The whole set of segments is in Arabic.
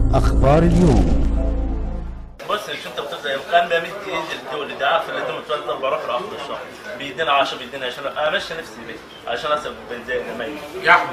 أخبار اليوم. بص مش انت بتبدا كان بيعمل الدول اللي عارف اللي دول بتوزع بروح في اخر الشهر بيدينا 10 بيدينا 20 امشي نفسي بيه عشان اسب زي زمايلي. يا احمد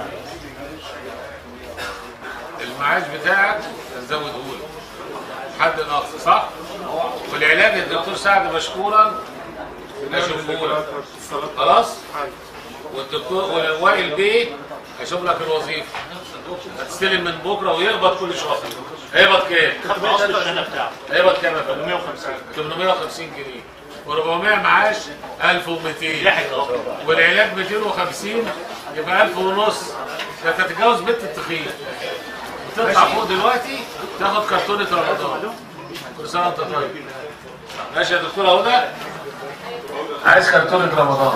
المعاش بتاعك زوده له حد الاقصى صح؟ والعلاج الدكتور سعد مشكورا اشوفه لك خلاص؟ والدكتور وائل بيه هشوف لك الوظيفه هتستلم من بكره ويقبض كل شهر. هيقبض كام؟ هيقبض كام يا فندم؟ 850 جنيه و400 معاش 1200 والعلاج 250 يبقى 1000 ونص. ده تتجوز بنت التخين وتطلع فوق دلوقتي تاخد كرتونه رمضان. كل سنه وانت طيب. ماشي يا دكتوره هدى؟ عايز كرتونه رمضان.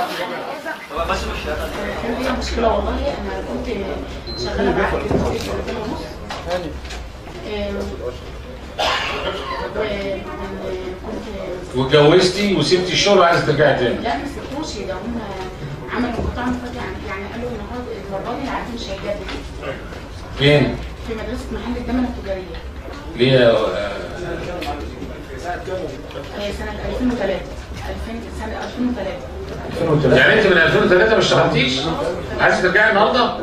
كان ليا مشكلة والله. أنا كنت شغالة معاك في سنتين ونص واتجوزتي وسبتي الشغل وعايزه ترجعي تاني؟ لا ما سبتوش، ده هم عملوا قطاع مفاجئ يعني قالوا المرة دي العقد مش هيجدد. فين؟ في مدرسة محل الدمنة التجارية. ليه؟ سنة 2003 سنة 2003 يعني انت من 2003 ما اشتغلتيش؟ عايزه ترجعي النهارده؟ لا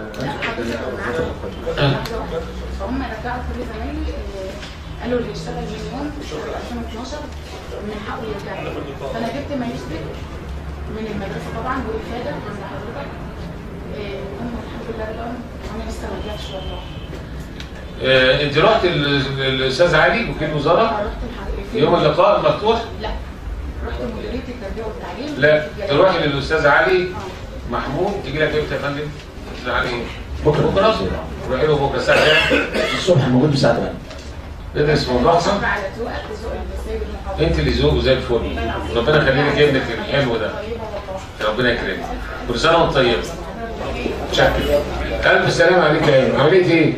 فهم رجعوا كل زمايلي قالوا اللي يشتغل من يوم 2012 من حقه يرجع. فانا جبت ماجستير من المدرسه طبعا وافاده عند حضرتك. هم الحمد لله رجعوا وانا لسه ما رجعتش والله. انت رحت للاستاذ علي وكيل الوزاره؟ رحت يوم اللقاء المفتوح؟ لا رحت مديريه التربيه والتعليم. لا تروحي للاستاذ علي محمود. تيجي لك امتى يا فندم؟ الاستاذ علي بكره روحي له بكره الساعه كام؟ الصبح موجود بساعة 8. ندرس موضوع احسن. انت اللي ذوقه زي الفل. ربنا يخلي لك ابنك الحلو ده. ربنا يكرمك. كل سنه وانت طيب. شكرا. الف سلامه عليك يا ابني. عمليه ايه؟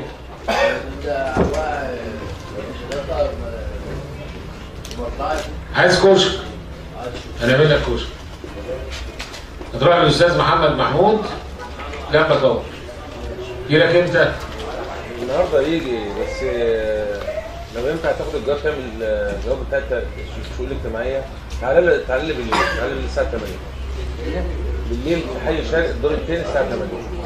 عايز كشك. هنعمل لك كشك. هتروح للاستاذ محمد محمود جنبك اهو. يجي لك امتى؟ النهارده يجي بس لو ينفع تاخد الجواب تعمل الجواب بتاع الشؤون الاجتماعيه. تعالى لي بالليل. تعالى لي الساعه 8 بالليل في حي شارع الدور الثاني الساعه 8.